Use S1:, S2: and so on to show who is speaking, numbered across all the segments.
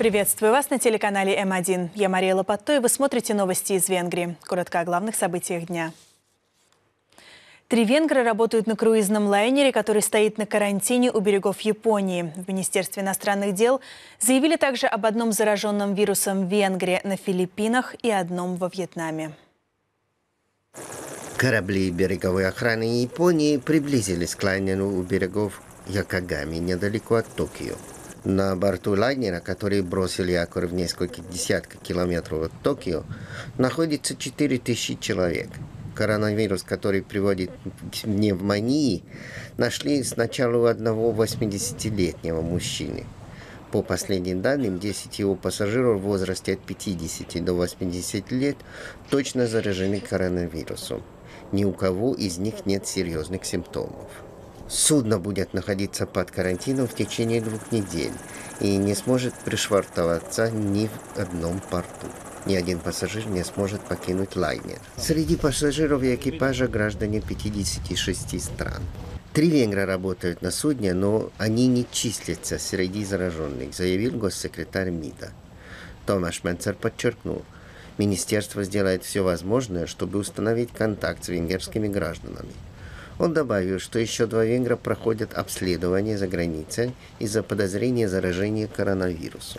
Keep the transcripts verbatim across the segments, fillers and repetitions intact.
S1: Приветствую вас на телеканале М один. Я Мария Лопатто, и вы смотрите новости из Венгрии. Коротко о главных событиях дня. Три венгра работают на круизном лайнере, который стоит на карантине у берегов Японии. В Министерстве иностранных дел заявили также об одном зараженном вирусом в Венгрии на Филиппинах и одном во Вьетнаме.
S2: Корабли береговой охраны Японии приблизились к лайнеру у берегов Якогами, недалеко от Токио. На борту лайнера, который бросил якорь в нескольких десятках километров от Токио, находится четыре тысячи человек. Коронавирус, который приводит к пневмонии, нашли сначала у одного восьмидесятилетнего мужчины. По последним данным, десять его пассажиров в возрасте от пятидесяти до восьмидесяти лет точно заражены коронавирусом. Ни у кого из них нет серьезных симптомов. Судно будет находиться под карантином в течение двух недель и не сможет пришвартоваться ни в одном порту. Ни один пассажир не сможет покинуть лайнер. Среди пассажиров и экипажа граждане пятидесяти шести стран. Три венгра работают на судне, но они не числятся среди зараженных, заявил госсекретарь МИДа. Томаш Менцер подчеркнул, министерство сделает все возможное, чтобы установить контакт с венгерскими гражданами. Он добавил, что еще два венгра проходят обследование за границей из-за подозрения заражения коронавирусом.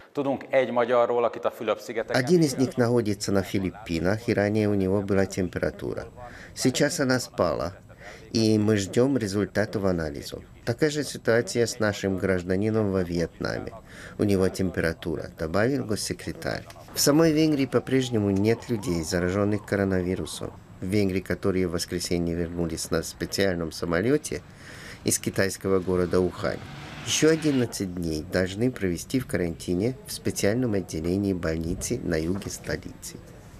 S2: Один из них находится на Филиппинах, и ранее у него была температура. Сейчас она спала, и мы ждем результатов анализа. Такая же ситуация с нашим гражданином во Вьетнаме. У него температура, добавил госсекретарь. В самой Венгрии по-прежнему нет людей, зараженных коронавирусом. В Венгрии, которые в воскресенье вернулись на специальном самолете из китайского города Ухань, еще одиннадцать дней должны провести в карантине в специальном отделении больницы на юге столицы.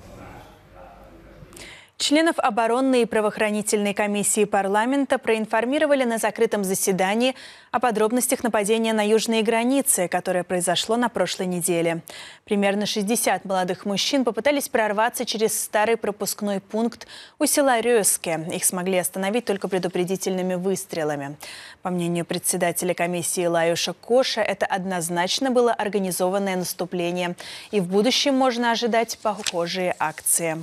S1: Членов оборонной и правоохранительной комиссии парламента проинформировали на закрытом заседании о подробностях нападения на южные границы, которое произошло на прошлой неделе. Примерно шестьдесят молодых мужчин попытались прорваться через старый пропускной пункт у села Рёске. Их смогли остановить только предупредительными выстрелами. По мнению председателя комиссии Лаюша Коша, это однозначно было организованное наступление, и в будущем можно ожидать похожие акции.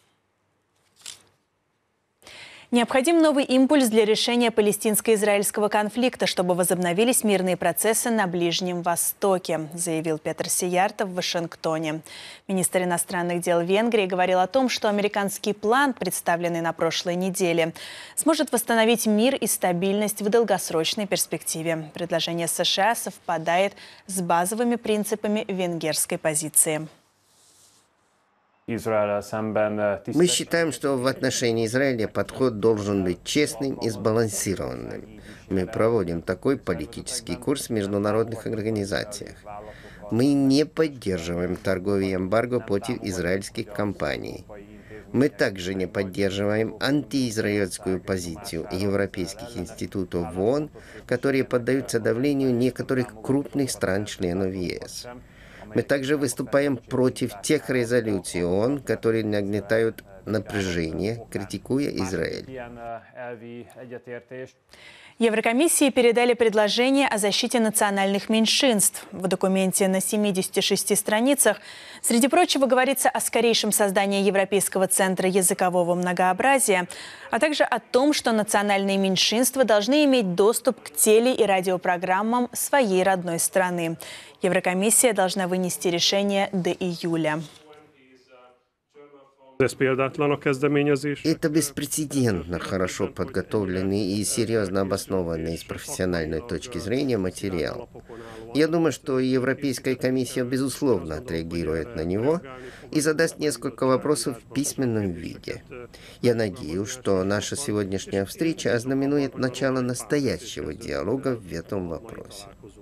S1: Необходим новый импульс для решения палестинско-израильского конфликта, чтобы возобновились мирные процессы на Ближнем Востоке, заявил Петр Сияртов в Вашингтоне. Министр иностранных дел Венгрии говорил о том, что американский план, представленный на прошлой неделе, сможет восстановить мир и стабильность в долгосрочной перспективе. Предложение США совпадает с базовыми принципами венгерской позиции.
S2: Мы считаем, что в отношении Израиля подход должен быть честным и сбалансированным. Мы проводим такой политический курс в международных организациях. Мы не поддерживаем торговый эмбарго против израильских компаний. Мы также не поддерживаем антиизраильскую позицию европейских институтов в ООН, которые поддаются давлению некоторых крупных стран-членов ЕС. Мы также выступаем против тех резолюций ООН, которые нагнетают напряжение, критикуя Израиль.
S1: Еврокомиссии передали предложение о защите национальных меньшинств. В документе на семидесяти шести страницах, среди прочего, говорится о скорейшем создании Европейского центра языкового многообразия, а также о том, что национальные меньшинства должны иметь доступ к теле- и радиопрограммам своей родной страны. Еврокомиссия должна вынести решение до июля.
S2: Это беспрецедентно хорошо подготовленный и серьезно обоснованный с профессиональной точки зрения материал. Я думаю, что Европейская комиссия безусловно отреагирует на него и задаст несколько вопросов в письменном виде. Я надеюсь, что наша сегодняшняя встреча ознаменует начало настоящего диалога в этом вопросе.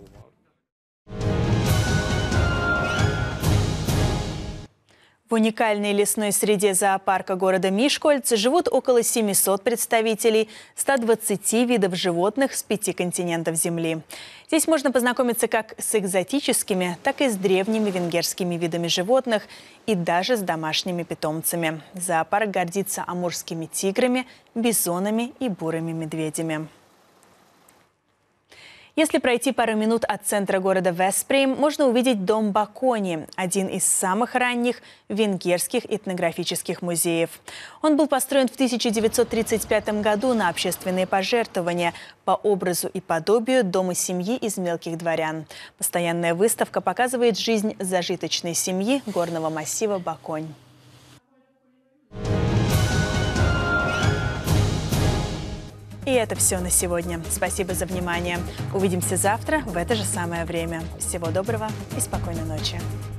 S1: В уникальной лесной среде зоопарка города Мишкольц живут около семисот представителей ста двадцати видов животных с пяти континентов Земли. Здесь можно познакомиться как с экзотическими, так и с древними венгерскими видами животных и даже с домашними питомцами. Зоопарк гордится амурскими тиграми, бизонами и бурыми медведями. Если пройти пару минут от центра города Веспрем, можно увидеть дом Бакони, один из самых ранних венгерских этнографических музеев. Он был построен в тысяча девятьсот тридцать пятом году на общественные пожертвования по образу и подобию дома семьи из мелких дворян. Постоянная выставка показывает жизнь зажиточной семьи горного массива Баконь. И это все на сегодня. Спасибо за внимание. Увидимся завтра в это же самое время. Всего доброго и спокойной ночи.